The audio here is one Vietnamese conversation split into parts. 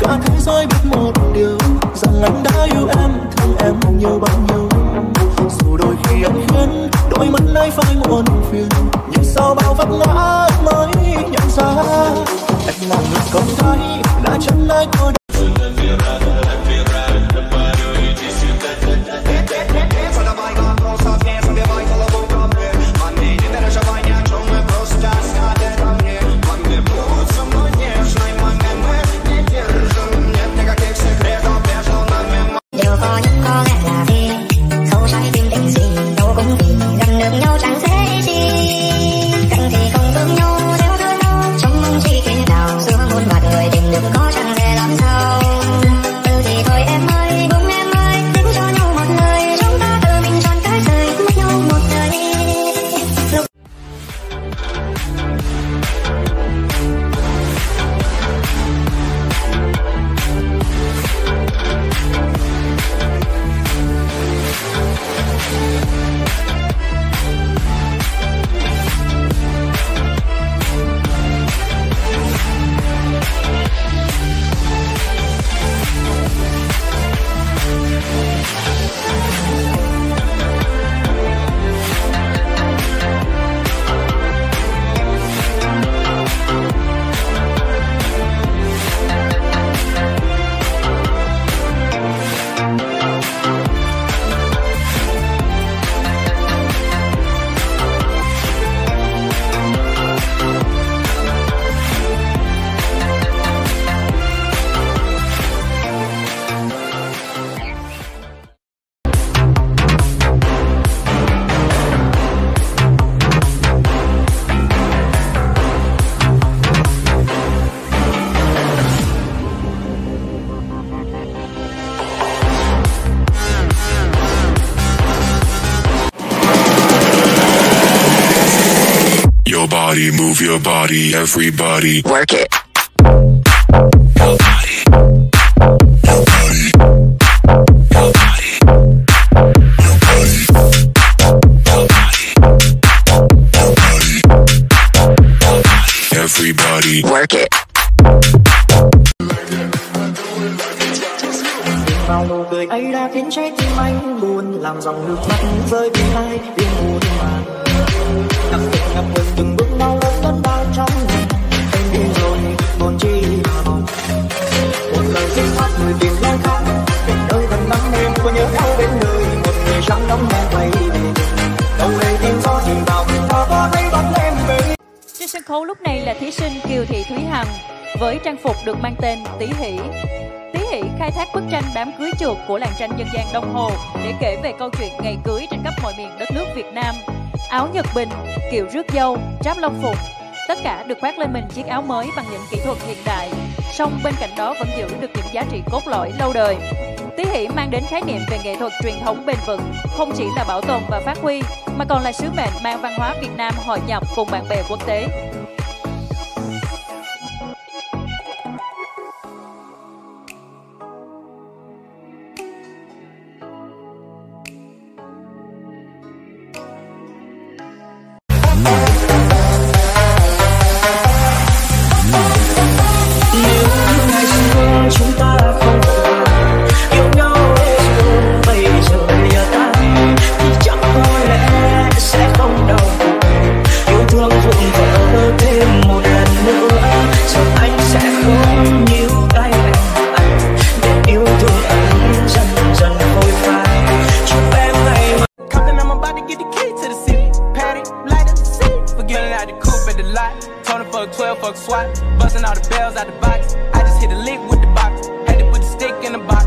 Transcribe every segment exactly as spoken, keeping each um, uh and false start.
cả thế giới biết một điều, rằng anh đã yêu em, thương em nhiều bao nhiêu. Dù đôi khi anh khiến đôi mắt nay phải muộn phiền, nhưng sau bao vấp ngã mới nhận ra anh là người không thấy đã chẳng ai tôi. Body, move your body, everybody. Work it. Your body. Your body. Your body. Your body. Your body. Your body. Your body. Everybody. Work it. Vào nụ cười ấy đã khiến trái tim anh buồn, làm dòng nước mắt rơi bên hai đêm buồn màn. Đặc biệt ngập ngừng từng bước đau đớn cơn đau trong lòng. Em đi rồi còn chi mà mong, một lời xin hát người tìm nơi khác, tìm nơi gần nắng đêm có nhớ nhau bên người. Một người trắng đắm đang quay về, đâu đây tìm gió tìm vào và có thấy bóng em về. Trên sân khấu lúc này là thí sinh Kiều Thị Thúy Hằng với trang phục được mang tên Tí Hỷ. Tí Hỷ khai thác bức tranh đám cưới trượt của làng tranh dân gian Đông Hồ để kể về câu chuyện ngày cưới trên khắp mọi miền đất nước Việt Nam. Áo Nhật Bình, kiệu rước dâu, tráp long phụng, tất cả được khoác lên mình chiếc áo mới bằng những kỹ thuật hiện đại, song bên cạnh đó vẫn giữ được những giá trị cốt lõi lâu đời. Tí Hỷ mang đến khái niệm về nghệ thuật truyền thống bền vững, không chỉ là bảo tồn và phát huy, mà còn là sứ mệnh mang văn hóa Việt Nam hội nhập cùng bạn bè quốc tế. Chúng ta không yêu nhau rồi bây giờ lìa ta thì chẳng có lẽ sẽ không đau buồn. Yêu thương vụn vỡ thêm một lần nữa, rồi anh sẽ không níu tay anh để yêu thương anh dần dần phôi phai. Chúc em ngày mai. Compton, I'm about to get the key to the city. Patty, light up the city. Forgetting out the coupe at the lot. Tony fuck twelve, fuck SWAT. Busting all the bells out the box. I just hit a lick with the box. Had to put the stick in the box.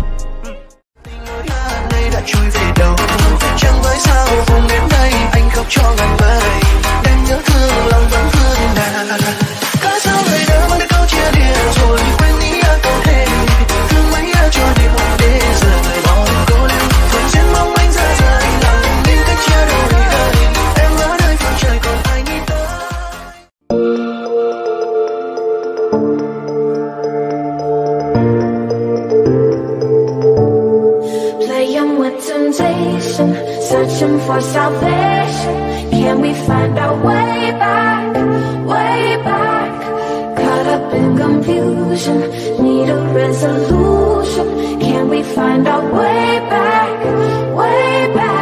Nay đã trôi về đâu, chẳng nói sao vùng đến đây anh khóc cho ngàn mai. Đang nhớ thương lòng vẫn thương nàng. Có sao người đã mang được câu chia lìa rồi quên đi câu thề. Thương mấy cho điều để giờ người bỏ cô lưu. Vẫn trên mong anh ra rời lòng nhưng cách chia đôi đời. Em ở nơi phương trời còn ai nghĩ tới. Playing with temptation, searching for salvation. Can we illusion, need a resolution. Can we find our way back, way back?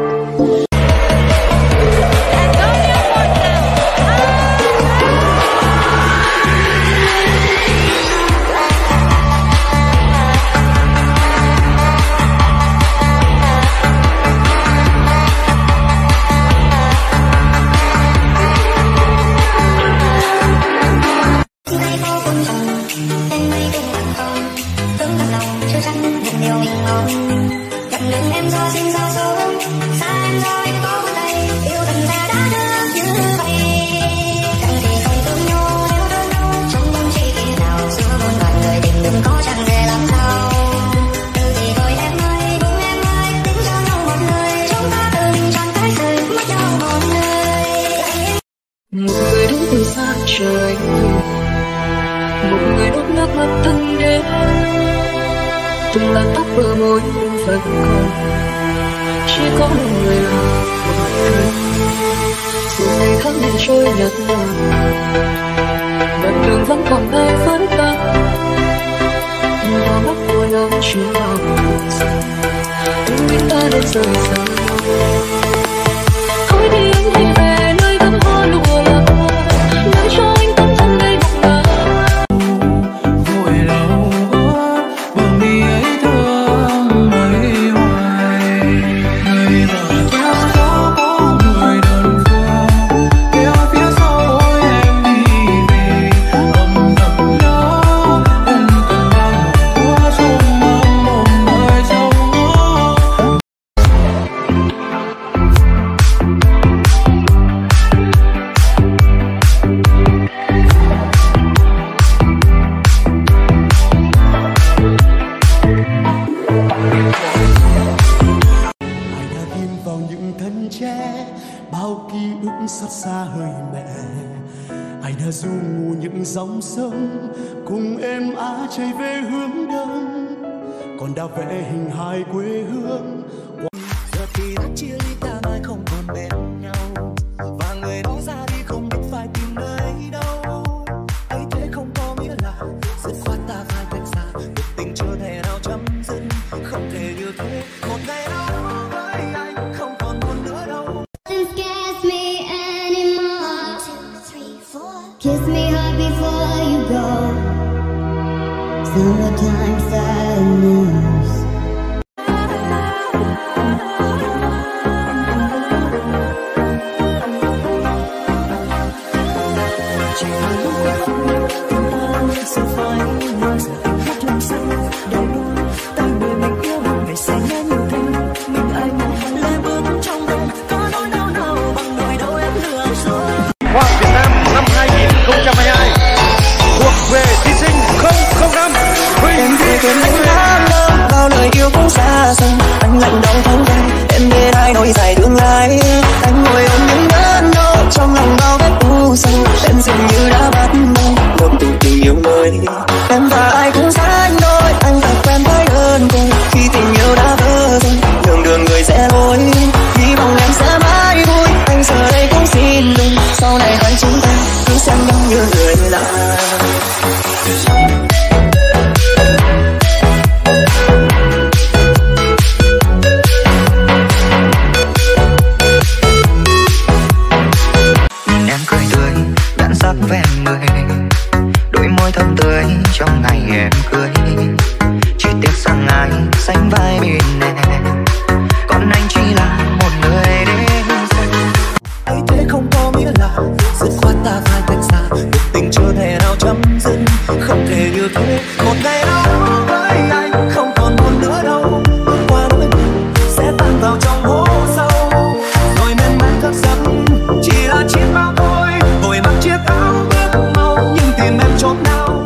Một người đến từ xa trời, một người đốt nước mắt thân đến, từng làn tóc bờ môi vẫn còn, chỉ có một người một người. Dù ngày tháng này trôi nhạt nhòa, đoạn đường vẫn còn ai vẫn ta, nhìn vào mắt của nhau chiếu vào từng biết ta đến rời xa. Thôi đi anh hãy về nơi gấm hoa lụa là hoa, nơi cho anh tâm thân gây mộng mơ. Vội lâu quá, bờ mi ấy thương mấy hoài. Người vợ theo gió có người đơn phương, theo phía sau ôi em đi về. Âm thầm nhớ, em cần mang một thuở trong mơ một đời trong mơ. Ai đã ghim vào những thân tre bao ký ức xót xa hơi mẹ. Ai đã du ngủ những dòng sông cùng em á chạy về hướng đông, còn đã vẽ hình hài quê hương. Giờ thì đã chia ly ta mai không còn bên nhau, và người đó ra đi không biết phải tìm nơi đâu. Ấy thế không có nghĩa là dứt khoát ta phải cách xa, cuộc tình chưa thể nào chấm dứt, không thể như thế. Một ngày đó với anh không còn buồn nữa đâu. Scares me anymore. Two, three, four. Kiss me hard before you go. Summertime sadness. Chỉ là lúc ta không biết tình ta sẽ phải ngừng giờ hát làm sao đâu tay người mình yêu ngày sẽ nhớ nhiều thêm mình anh lê bước trong đêm có nỗi đau nào bằng nỗi đau em lừa dối. Hoa hậu Việt Nam năm hai không hai hai thuộc về thí sinh không không năm Huỳnh Thị Tuyết Anh. Bao lời yêu cũng xa dần, anh lạnh đau thấu đây em bên ai nối dài tương lai. Anh ngồi ôm những đớn đau trong lòng bao vết u sầu, em dường như đã bắt đầu một tình tình yêu mới. Em và ai cũng sánh đôi, anh thật quen với đơn côi khi tình yêu đã vỡ rồi, đường đường người sẽ lối. Hy vọng em sẽ mãi vui, anh giờ đây cũng xin đừng sau này hai chúng ta cứ xem nhau như người lạ. Ven mười đôi môi thơm tươi trong ngày em cưới, chỉ tiếc rằng ai sánh vai bên em, còn anh chỉ là một người đến xem. Ấy thế không có nghĩa là dứt khoát ta phải cách xa, cuộc tình chưa thể nào chấm dứt, không thể như thế. Một ngày đó với anh không còn buồn nữa đâu, qua nỗi buồn sẽ tan vào trong hố sâu, rồi men man thức giấc chỉ là chiếc bao thôi, vội mặc chiếc áo bước mau nhưng tìm em chốn nào.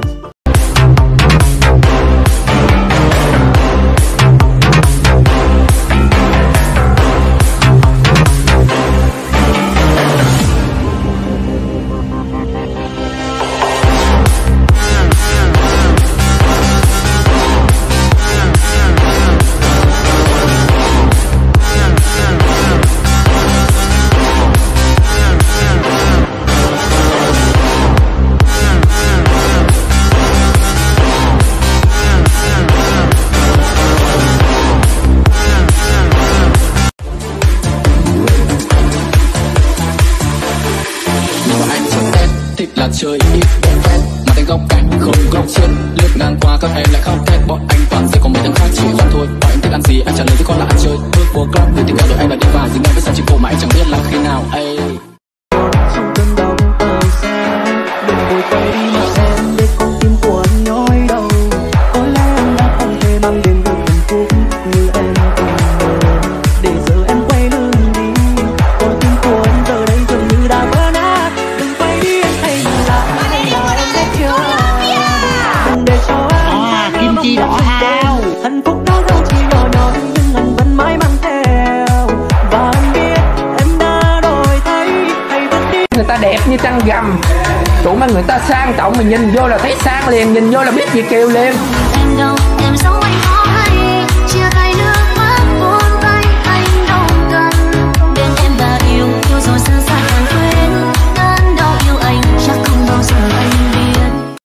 thích là chơi ít bóng phét, mà thành góc cạnh không góc trên. Lướt ngang qua các em lại khóc thét, bọn anh toàn sẽ có mấy thằng khác chỉ khoan thôi. Bọn anh thích ăn gì anh trả lời chứ con là ăn chơi. Bước vô club người tình cảm đội anh là đi vào, dừng ngay với sao chỉ cổ mà anh chẳng biết là khi nào. Ay. Trong cơn đau ở xa, đừng vội quay đi mà em để con tim của anh nhói đau. Có lẽ anh đã không thể mang đến được hạnh phúc như em từng mơ. Để giờ em quay lưng đi, con tim của anh giờ đây dường như đã vỡ nát. Đừng quay đi anh thấy mình là anh là em biết chưa. Đừng để cho anh à, kim chi đỏ ao. Hạnh phúc đó đâu chỉ nhỏ nhoi nhưng anh vẫn mãi mang theo. Và anh biết em đã đổi thay hay vẫn đi. Người ta đẹp như trăng rằm, tụi mà người ta sang trọng, mình nhìn vô là thấy sang liền, nhìn vô là biết gì kêu liền. Em đâu em sống anh